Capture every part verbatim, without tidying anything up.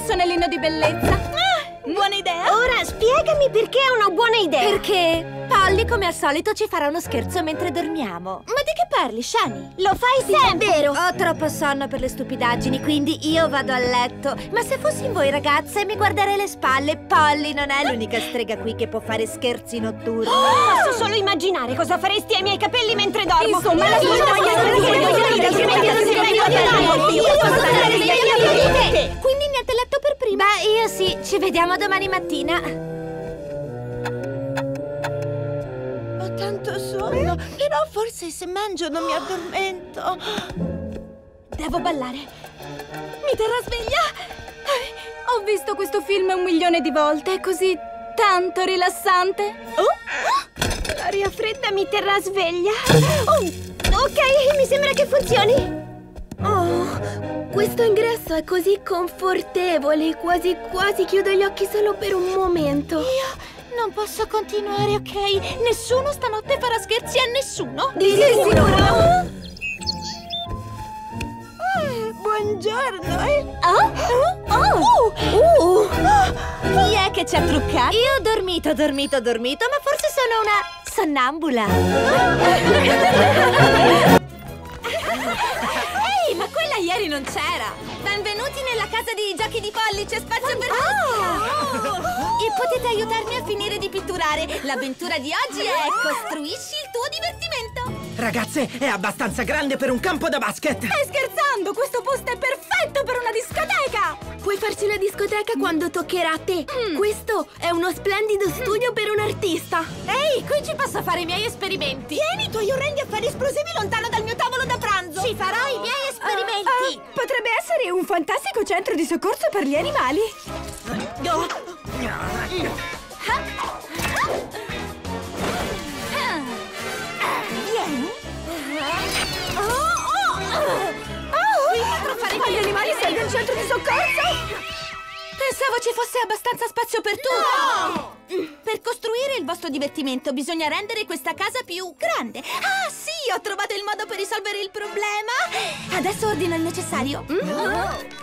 pennellino di bellezza. Ah, buona idea. Ora spiegami perché è una buona idea. Perché Polly, come al solito, ci farà uno scherzo mentre dormiamo. Ma di che parli, Shani? Lo fai sempre, vero? Ho troppo sonno per le stupidaggini, quindi io vado a letto. Ma se fossi in voi, ragazze, mi guarderei le spalle. Polly non è l'unica strega qui che può fare scherzi notturni. Oh, posso solo immaginare cosa faresti ai miei capelli mentre dormo. Insomma, la tua Quindi niente letto per prima. Beh, io sì. Ci vediamo domani mattina. Ho tanto sonno, però forse se mangio non mi addormento. Devo ballare. Mi terrà sveglia. Ho visto questo film un milione di volte. È così tanto rilassante. Oh, l'aria fredda mi terrà sveglia. Oh, ok, mi sembra che funzioni. Oh, questo ingresso è così confortevole, quasi quasi chiudo gli occhi solo per un momento. Io non posso continuare, ok? Nessuno stanotte farà scherzi a nessuno. Di sicuro. Buongiorno, eh? Oh? Oh! Uh! Uh! Chi è che ci ha truccato? Io ho dormito, dormito, dormito, ma forse sono una sonnambula. Ehi, ma quella ieri non c'era! Benvenuti nella casa di giochi di Polly, c'è spazio per tutti! Oh. E potete aiutarmi a finire di pitturare. L'avventura di oggi è costruisci il tuo divertimento! Ragazze, è abbastanza grande per un campo da basket! Stai scherzando? Questo posto è perfetto per una discoteca! Puoi farci la discoteca quando toccherà a te. Mm. Questo è uno splendido studio mm. per un artista. Ehi, qui ci posso fare i miei esperimenti! Tieni i tuoi orrendi affari esplosivi lontano dal mio tavolo da pranzo! Ci farò i miei esperimenti! Uh, uh, potrebbe essere un fantastico centro di soccorso per gli animali! No. Vieni! Oh, oh, oh. Qui potrò fare gli animali serve un centro di soccorso? Pensavo ci fosse abbastanza spazio per tutti! No! Per costruire il vostro divertimento bisogna rendere questa casa più grande. Ah, sì, ho trovato il modo per risolvere il problema. Adesso ordino il necessario. Mm.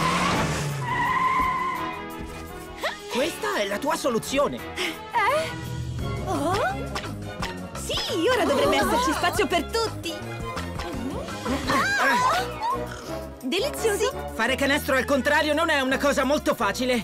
Questa è la tua soluzione. Eh? Oh? Sì, ora dovrebbe esserci spazio per tutti. Delizioso. Sì. Fare canestro al contrario non è una cosa molto facile.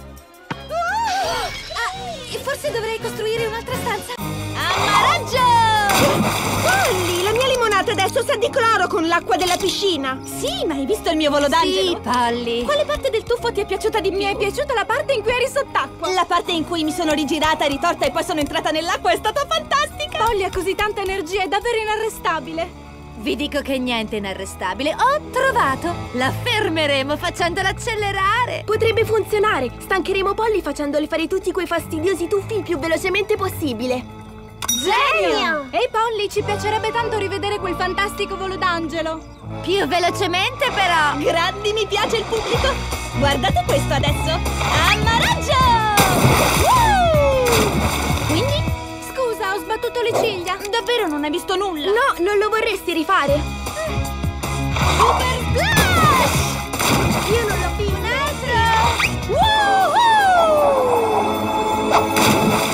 Ah, forse dovrei costruire un'altra stanza. Ammaraggio! Polly, la mia limonata adesso sa di cloro con l'acqua della piscina. Sì, ma hai visto il mio volo d'angelo? Sì, Polly. Quale parte del tuffo ti è piaciuta di più? Mi è piaciuta la parte in cui eri sott'acqua. La parte in cui mi sono rigirata, ritorta e poi sono entrata nell'acqua è stata fantastica. Polly ha così tanta energia, è davvero inarrestabile. Vi dico che niente è inarrestabile. Ho trovato! La fermeremo facendola accelerare. Potrebbe funzionare. Stancheremo Polly facendole fare tutti quei fastidiosi tuffi il più velocemente possibile. Genio! Ehi Polly, ci piacerebbe tanto rivedere quel fantastico volo d'angelo. Più velocemente però. Grandi, mi piace il pubblico. Guardate questo adesso. Ammaraggio! Uh! Quindi? Scusa, ho sbattuto le ciglia. Davvero non hai visto nulla? No, non lo vorresti rifare? Super Splash! Io non l'ho visto. Un altro!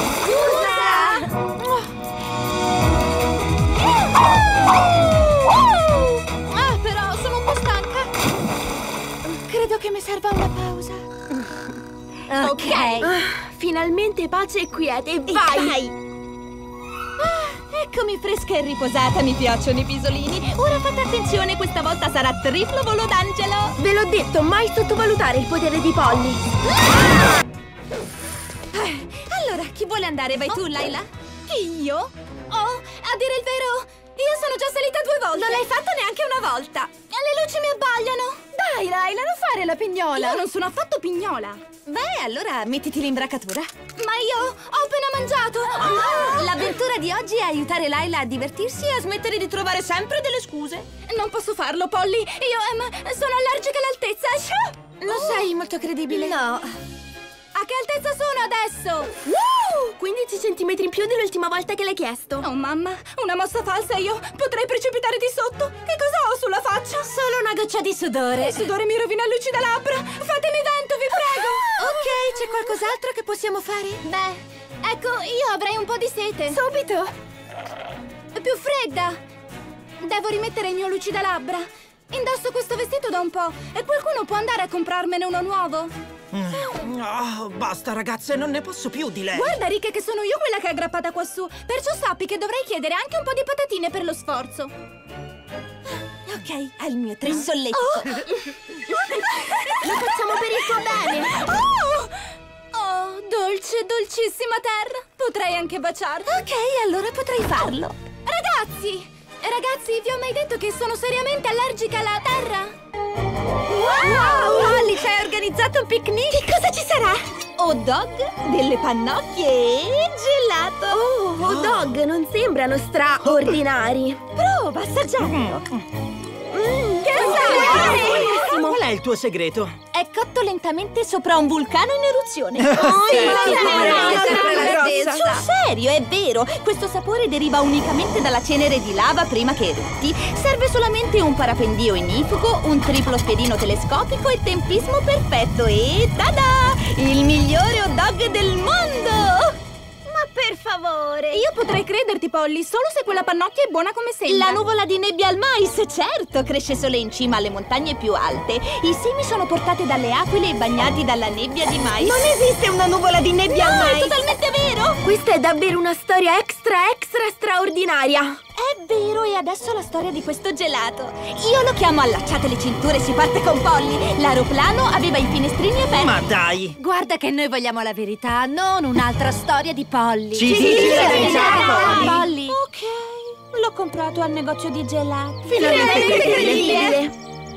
Ah, però sono un po' stanca. Credo che mi serva una pausa. Ok, okay. Ah, finalmente pace e quiete. Vai! Vai. Ah, eccomi fresca e riposata, mi piacciono i pisolini. Ora fate attenzione, questa volta sarà triplo volo d'angelo. Ve l'ho detto, mai sottovalutare il potere di Polly. Ah! Allora, chi vuole andare? Vai tu, Layla? Io? Oh, a dire il vero, io sono già salita due volte. Non l'hai fatto neanche una volta. Le luci mi abbagliano. Dai, Layla, non fare la pignola. Io non sono affatto pignola. Beh, allora mettiti l'imbracatura. Ma io ho appena mangiato. Oh. L'avventura di oggi è aiutare Layla a divertirsi e a smettere di trovare sempre delle scuse. Non posso farlo, Polly. Io um, sono allergica all'altezza. Non oh. sei molto credibile. no. A che altezza sono adesso? Uh, quindici centimetri in più dell'ultima volta che l'hai chiesto. Oh mamma, una mossa falsa e io potrei precipitare di sotto. Che cosa ho sulla faccia? Solo una goccia di sudore. Il sudore mi rovina il lucidalabbra. Fatemi vento, vi C'è qualcos'altro che possiamo fare? Beh, ecco, io avrei un po' di sete. Subito! Più fredda. Devo rimettere il mio lucidalabbra. Indosso questo vestito da un po' e qualcuno può andare a comprarmene uno nuovo. Oh, basta ragazze, non ne posso più di lei. Guarda, Rick, che sono io quella che è aggrappata quassù. Perciò sappi che dovrei chiedere anche un po' di patatine per lo sforzo. Ok, hai il mio trissolletto. Oh. Lo facciamo per il tuo bene. Oh! Oh, dolce, dolcissima terra. Potrei anche baciarti. Ok, allora potrei farlo. Ragazzi! Ragazzi, vi ho mai detto che sono seriamente allergica alla terra? Wow! Polly, ci hai organizzato un picnic? Che cosa ci sarà? Hot dog, delle pannocchie e gelato. Oh, hot dog non sembrano straordinari. Prova, assaggiamolo. Mm, che Qual è il tuo segreto? È cotto lentamente sopra un vulcano in eruzione. Oh, sì, sì, sempre la stessa. Sul serio, è vero. Questo sapore deriva unicamente dalla cenere di lava prima che erutti. Serve solamente un parapendio ignifugo, un triplo spiedino telescopico e tempismo perfetto. E tada! Il migliore hot dog del mondo! Ma per favore! Io potrei crederti, Polly, solo se quella pannocchia è buona come sembra. La nuvola di nebbia al mais, certo, cresce solo in cima alle montagne più alte. I semi sono portate dalle aquile e bagnati dalla nebbia di mais. Non esiste una nuvola di nebbia al No, mais! è totalmente vero! Questa è davvero una storia extra extra straordinaria! È vero, e adesso la storia di questo gelato. Io lo chiamo allacciate le cinture, si parte con Polly. L'aeroplano aveva i finestrini aperti. Ma dai! Guarda che noi vogliamo la verità, non un'altra storia di Polly. Sì, sì, sì, la verità di Polly. Polly. Ok, l'ho comprato al negozio di gelati. Finalmente incredibile!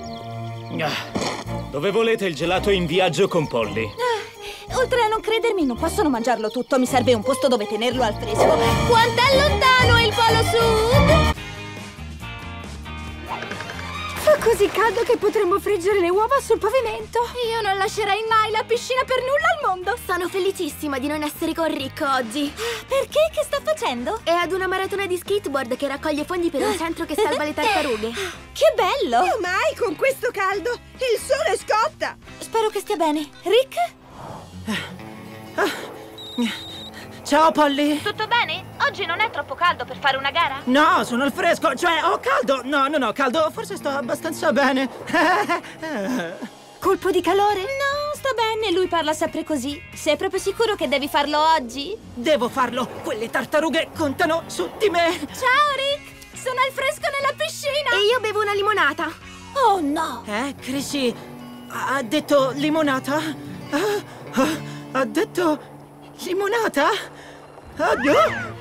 Ah, dove volete il gelato in viaggio con Polly? Oltre a non credermi, non possono mangiarlo tutto. Mi serve un posto dove tenerlo al fresco. Quant'è lontano il Polo Sud? Fa così caldo che potremmo friggere le uova sul pavimento. Io non lascerei mai la piscina per nulla al mondo. Sono felicissima di non essere con Rick oggi. Perché? Che sta facendo? È ad una maratona di skateboard che raccoglie fondi per un centro che salva le tartarughe. Che bello! Mai con questo caldo? Il sole scotta! Spero che stia bene. Rick? Ciao Polly! Tutto bene? Oggi non è troppo caldo per fare una gara? No, sono al fresco, cioè ho caldo! No, non ho caldo, forse sto abbastanza bene. Colpo di calore? No, sta bene, lui parla sempre così. Sei proprio sicuro che devi farlo oggi? Devo farlo, quelle tartarughe contano su di me! Ciao, Rick! Sono al fresco nella piscina! E io bevo una limonata. Oh no! Eh, Chrissy, ha detto limonata? Ah, ah, ha detto limonata? Ah, no.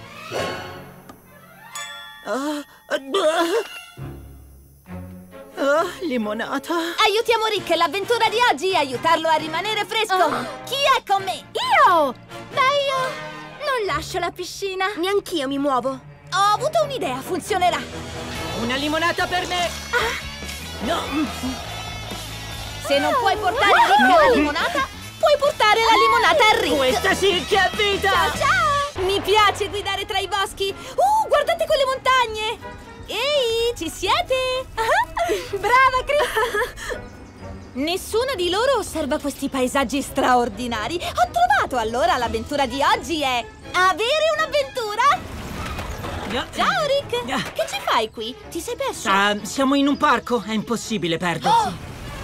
Ah, ah, ah, limonata. Aiutiamo Rick, l'avventura di oggi è aiutarlo a rimanere fresco. Oh. Chi è con me? Io! Beh, io non lascio la piscina. Neanch'io mi muovo. Ho avuto un'idea, funzionerà. Una limonata per me! No! Se non puoi portare a Rick la limonata, puoi portare la limonata a Rick. Questa sì che è vita! Ciao, ciao! Mi piace guidare tra i boschi. Uh, guardate quelle montagne! Ehi, ci siete? Brava, Chris! Nessuno di loro osserva questi paesaggi straordinari. Ho trovato, allora l'avventura di oggi è avere un'avventura! Ciao, Rick! Che ci fai qui? Ti sei perso? Ah, siamo in un parco, è impossibile perdersi.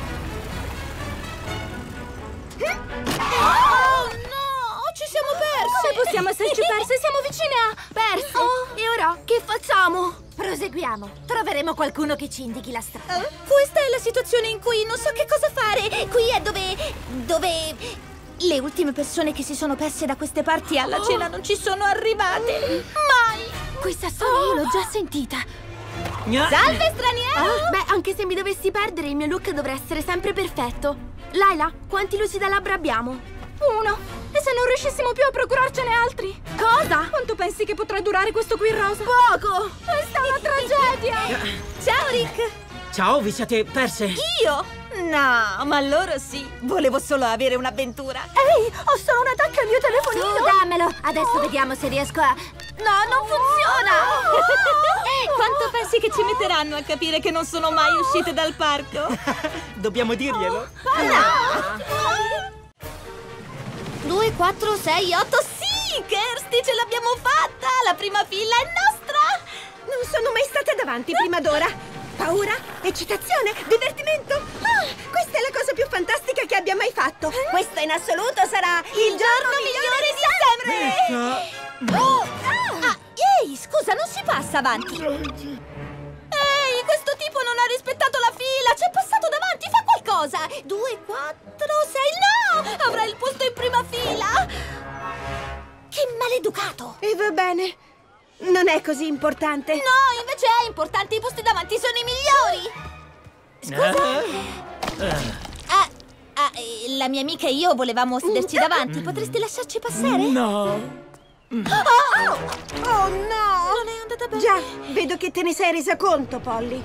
Oh no! Ci siamo persi! Come possiamo esserci perse? Siamo vicine a... Persi. E ora che facciamo? Proseguiamo. Troveremo qualcuno che ci indichi la strada. Questa è la situazione in cui non so che cosa fare. Qui è dove... dove... le ultime persone che si sono perse da queste parti alla cena non ci sono arrivate. Mai! Questa storia io l'ho già sentita. Salve, straniero! Ah, beh, anche se mi dovessi perdere, il mio look dovrà essere sempre perfetto. Laila, quanti lucidalabbra abbiamo? Uno. E se non riuscissimo più a procurarcene altri? Cosa? Quanto pensi che potrà durare questo qui rosa? Poco! Questa è una tragedia! Ciao, Rick! Ciao, vi siete perse? Io? No, ma loro sì. Volevo solo avere un'avventura. Ehi, ho solo un attacco al mio telefonino! Tu dammelo. Adesso vediamo se riesco a... No, non funziona! Quanto pensi che ci metteranno a capire che non sono mai uscite dal parco? Dobbiamo dirglielo? No! due, quattro, sei, otto. Sì, Kirsty, ce l'abbiamo fatta! La prima fila è nostra! Non sono mai stata davanti prima d'ora. Paura, eccitazione, divertimento. Ah, questa è la cosa più fantastica che abbia mai fatto. Questo in assoluto sarà il giorno migliore di sempre. Oh! Ah, ehi, scusa, non si passa avanti. Ehi, questo tipo non ha rispettato la fila. Ci è passato davanti, fa qualcosa. Due, quattro, sei. No! Avrà il posto in prima fila. Che maleducato. E va bene. Non è così importante. No, invece è importante. I posti davanti sono i migliori. Scusa. Ah, ah, eh, la mia amica e io volevamo sederci davanti. Potresti lasciarci passare? No. Oh, Oh no! non è andata bene. Già, vedo che te ne sei resa conto, Polly.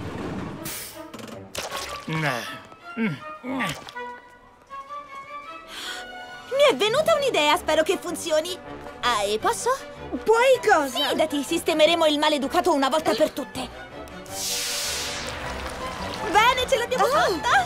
Mi è venuta un'idea, spero che funzioni. Ah, e posso? Puoi cosa? Fidati, sistemeremo il maleducato una volta per tutte. Bene, ce l'abbiamo fatta!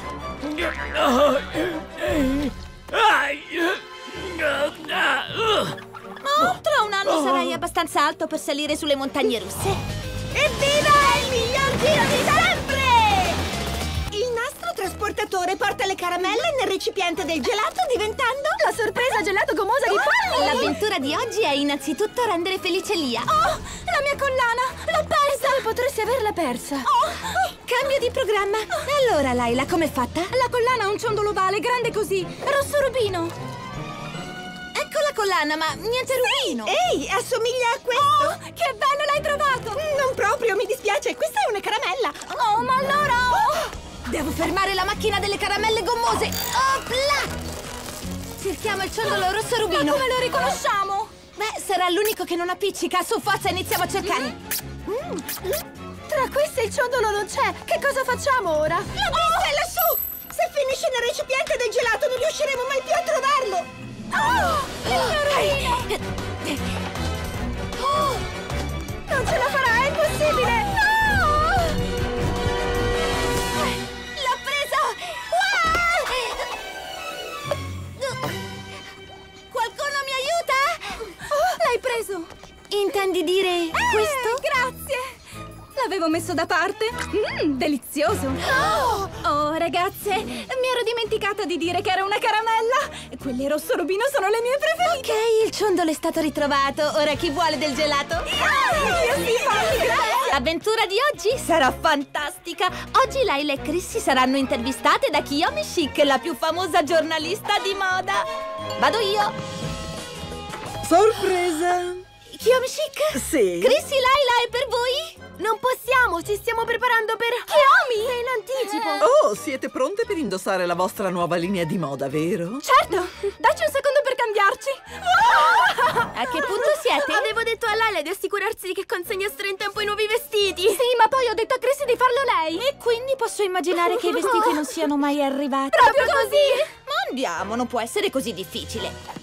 Oh, tra un anno sarai abbastanza alto per salire sulle montagne russe. Evviva il miglior giro di sempre! Il nastro trasportatore porta le caramelle nel recipiente del gelato, diventando La sorpresa gelato gommosa di Polly! L'avventura di oggi è innanzitutto rendere felice Lia. Oh, la mia collana! L'ho persa! Potresti averla persa. Oh, cambio di programma. Allora, Laila, com'è fatta? La collana ha un ciondolo ovale grande così, rosso rubino. Ecco la collana, ma niente rubino. Ehi, assomiglia a questo! Oh, che bello l'hai trovato! Non proprio, mi dispiace, questa è una caramella! Oh, ma allora... Devo fermare la macchina delle caramelle gommose. Opla! Cerchiamo il ciondolo rosso rubino. Ma come lo riconosciamo? Beh, sarà l'unico che non appiccica. Su, forza, iniziamo a cercare. Mm. Tra queste il ciondolo non c'è. Che cosa facciamo ora? L'ho vista, è lassù! Se finisce nel recipiente del gelato non riusciremo mai più a trovarlo! Oh, Oh! non ce la farà, è impossibile! No! L'ho preso! Wow! Qualcuno mi aiuta? Oh, l'hai preso! Intendi dire questo? Grazie! L'avevo messo da parte. Mmm, delizioso! Oh! Oh, ragazze, mi ero dimenticata di dire che era una caramella. Quelle rosso rubino sono le mie preferite. Ok, il ciondolo è stato ritrovato. Ora chi vuole del gelato? Io sì, Polly, grazie! L'avventura di oggi sarà fantastica. Oggi Laila e Chrissy saranno intervistate da Kiyomi Chic, la più famosa giornalista di moda. Vado io. Sorpresa! Kiyomi Chic? Sì? Chrissy, Laila, è per voi? Non possiamo, ci stiamo preparando per... Kiyomi! È in anticipo! Oh, siete pronte per indossare la vostra nuova linea di moda, vero? Certo! Dacci un secondo per cambiarci! A che punto siete? Avevo detto a Laila di assicurarsi che consegnassero in tempo i nuovi vestiti! Sì, ma poi ho detto a Chrissy di farlo lei! E quindi posso immaginare che i vestiti non siano mai arrivati. Proprio così! Ma andiamo, non può essere così difficile.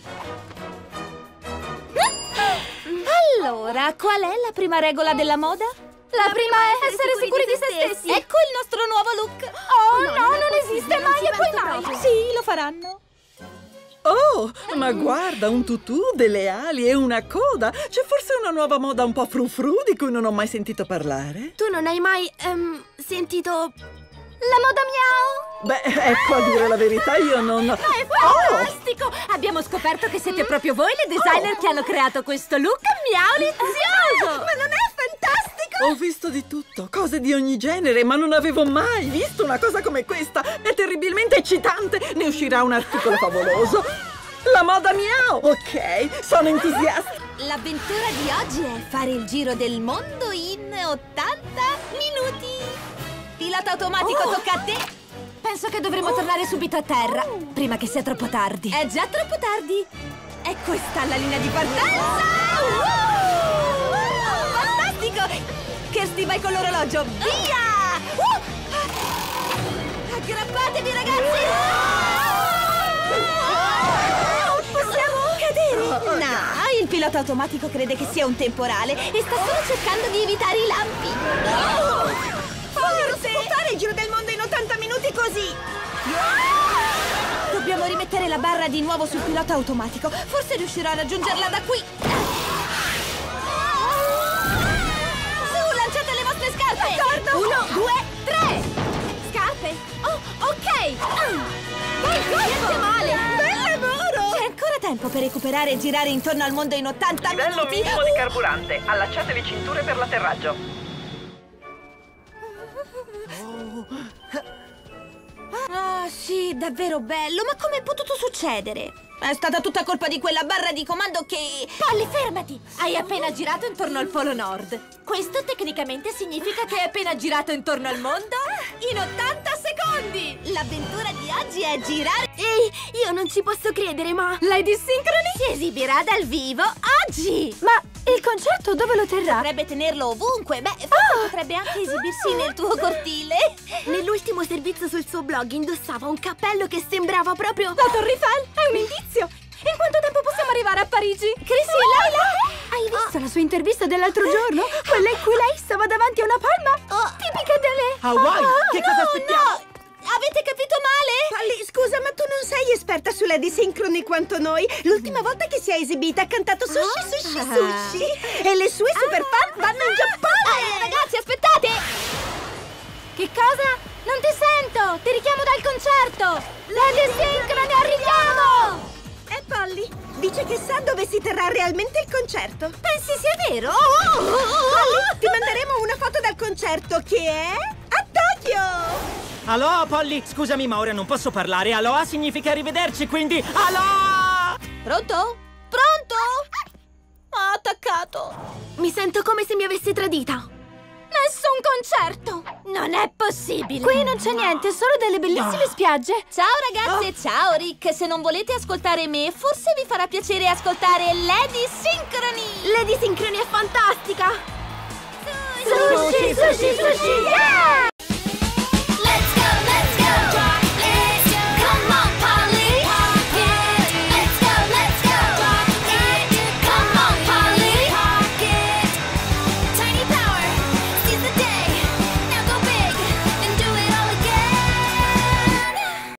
Allora, qual è la prima regola della moda? La prima è essere sicuri di se stessi! Ecco il nostro nuovo look! Oh, no, non esiste mai e poi mai! Sì, lo faranno! Oh, ma guarda, un tutù, delle ali e una coda! C'è forse una nuova moda un po' frufru di cui non ho mai sentito parlare? Tu non hai mai, um, sentito... la moda miau? Beh, ecco, a dire la verità, io non... Ma è fantastico! Oh! Abbiamo scoperto che siete proprio voi le designer oh. che hanno creato questo look miau lizioso! Ma non è fantastico? Ho visto di tutto, cose di ogni genere, ma non avevo mai visto una cosa come questa! È terribilmente eccitante! Ne uscirà un articolo favoloso! La moda miau! Ok, sono entusiasta! L'avventura di oggi è fare il giro del mondo in ottanta minuti! Pilota automatico, Oh. tocca a te! Penso che dovremo tornare subito a terra, prima che sia troppo tardi. È già troppo tardi! E questa è la linea di partenza! Uh! Fantastico! Kirsty, vai con l'orologio! Via! Uh! Aggrappatevi, ragazzi! Possiamo cadere? No, il pilota automatico crede che sia un temporale e sta solo cercando di evitare i lampi. Voglio spostare il giro del mondo in ottanta minuti così! Dobbiamo rimettere la barra di nuovo sul pilota automatico. Forse riuscirò a raggiungerla da qui. Su, lanciate le vostre scarpe! D'accordo! Uno, due, tre! Scarpe! Oh, ok! Vai, Niente male! Bel lavoro! C'è ancora tempo per recuperare e girare intorno al mondo in ottanta Livello minuti. minimo di carburante. Allacciate le cinture per l'atterraggio. Ah, sì, davvero bello. Ma come è potuto succedere? È stata tutta colpa di quella barra di comando che... Polly, fermati! Hai appena girato intorno al Polo Nord. Questo tecnicamente significa che hai appena girato intorno al mondo in ottanta secondi! L'avventura di oggi è girare... Ehi, io non ci posso credere, ma... Lady Synchrony Si esibirà dal vivo oggi! Ma il concerto dove lo terrà? Potrebbe tenerlo ovunque. Beh, forse potrebbe anche esibirsi nel tuo cortile. Nell'ultimo servizio sul suo blog indossava un cappello che sembrava proprio... La Torre Eiffel è un indizio! In quanto tempo possiamo arrivare a Parigi? Chrissy, Laila! Hai visto la sua intervista dell'altro giorno? Quella in cui lei stava davanti a una palma? Tipica delle... Hawaii! Che cosa aspettiamo? No! Avete capito male? Polly, scusa, ma tu non sei esperta su Lady Synchrony quanto noi. L'ultima volta che si è esibita ha cantato sushi, sushi, sushi. E le sue super fan vanno in Giappone! Eh, ragazzi, aspettate! Che cosa? Non ti sento! Ti richiamo dal concerto! Lady Synchrony, arriviamo! E Polly dice che sa dove si terrà realmente il concerto. Pensi sia vero? Polly, ti manderemo una foto dal concerto che è a Tokyo! Aloha, Polly! Scusami, ma ora non posso parlare. Aloha significa arrivederci, quindi... Aloha! Pronto? Pronto? Ha attaccato. Mi sento come se mi avesse tradita. Nessun concerto! Non è possibile. Qui non c'è niente, solo delle bellissime spiagge. Ciao ragazze, ciao Rick. Se non volete ascoltare me, forse vi farà piacere ascoltare Lady Synchrony. Lady Synchrony è fantastica! Sushi, sushi, sushi, yeah!